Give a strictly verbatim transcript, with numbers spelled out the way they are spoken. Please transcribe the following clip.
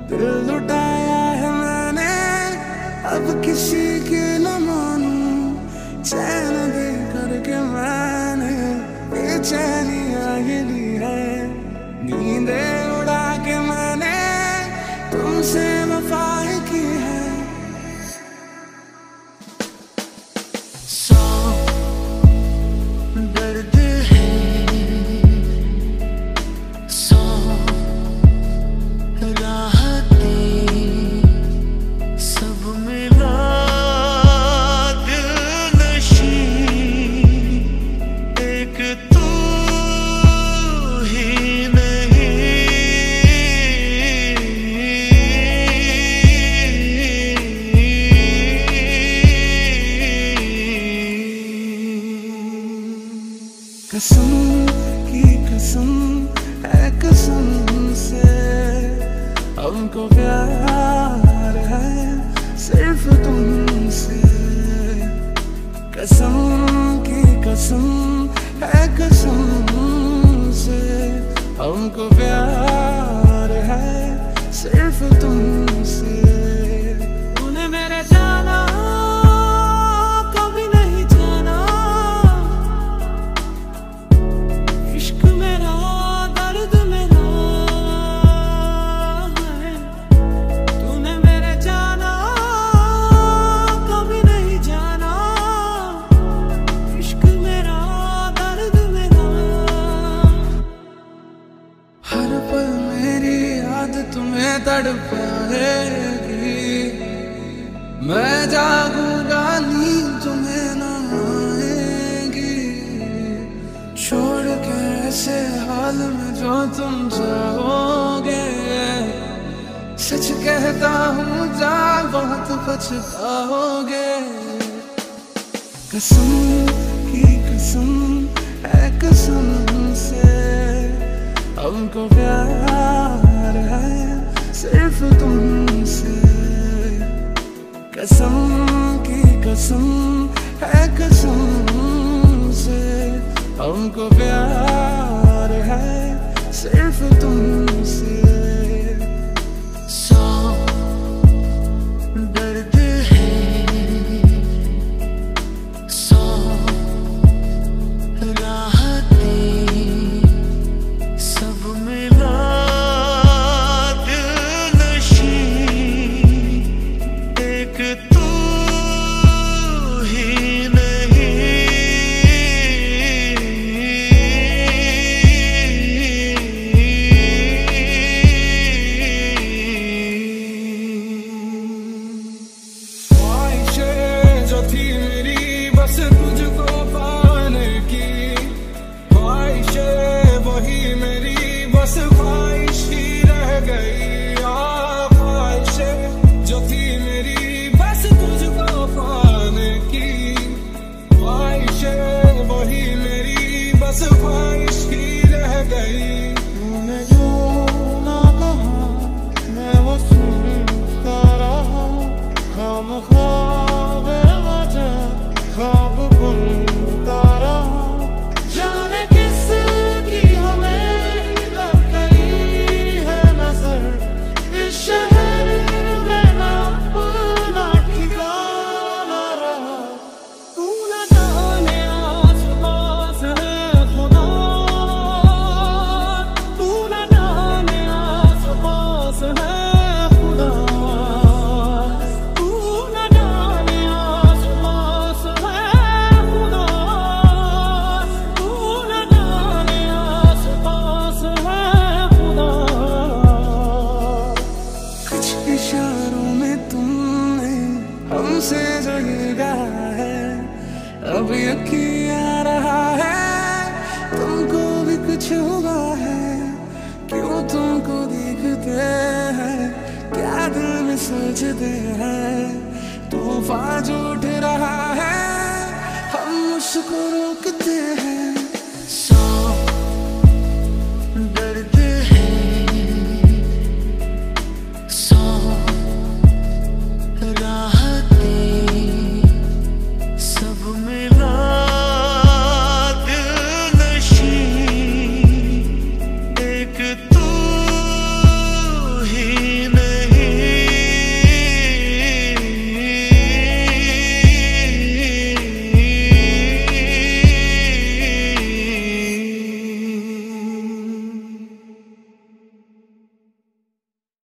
दिल लुटाया है मैंने, अब किसी की न मानूं। चैन दे करके मैंने बेचैनियां ये ली है, नींदे उड़ा के मैंने तुमसे वफा की है। सौ दर्द है, सौ राहतें, सब मिला दिल नशी, एक तू ही नहीं। कसम की कसम है कसम से, हमको प्यार है सिर्फ तुमसे। कसम की कसम है कसम से, हमको प्यार है सिर्फ तुमसे। तूने मेरे जाना कभी नहीं जाना, इश्क मेरा दर्द मेरा है। तूने मेरे जाना कभी नहीं जाना, इश्क मेरा दर्द मेरा। हर पल मेरी याद तुम्हें तड़पाएगी, मैं जागूंगा नींद तुम्हें न आएगी। छोड़ के ऐसे हाल में जो तुम जाओगे, सच कहता हूँ जा बहुत पछताओगे। कसम की कसम है कसम से, हमको प्यार है सिर्फ तुमसे। कसम की कसम है कसम से, हमको प्यार है सिर्फ तुमसे। सौ दर्द है, सौ राहतें, सब मिला दिल नशी, एक तू ही नहीं। ख्वाहिशें जो थी मेरी बस तुझको पाने की, ख्वाहिशें वही मेरी बस ख्वाहिश ही रह गई। आ ख्वाहिशें जो थी मेरी बस तुझको पाने की, ख्वाहिशें वही मेरी बस ख्वाहिश ही रह गई। तूने जो ना कहा मैं वो सुनता रहा, खामख्वा बेवजह ख्वाब बुनता रहा। जाने किसकी हमें लग गई है नजर, इस शहर में ना अपना ठिकाना रहा। तू न जाने आसपास है खुदा, तू न जाने आसपास है खुदा, तू न जाने आसपास है खुदा, तू न जाने आसपास है खुदा। कुछ इशारों में तुमने हमसे जो ये कहा है, अब यकीन आ रहा है तुमको भी कुछ हुआ है। क्यों तुमको दिखते हैं, क्या दिल में सोचते हैं, तूफान जो उठ रहा है हम उसको रोकते हैं।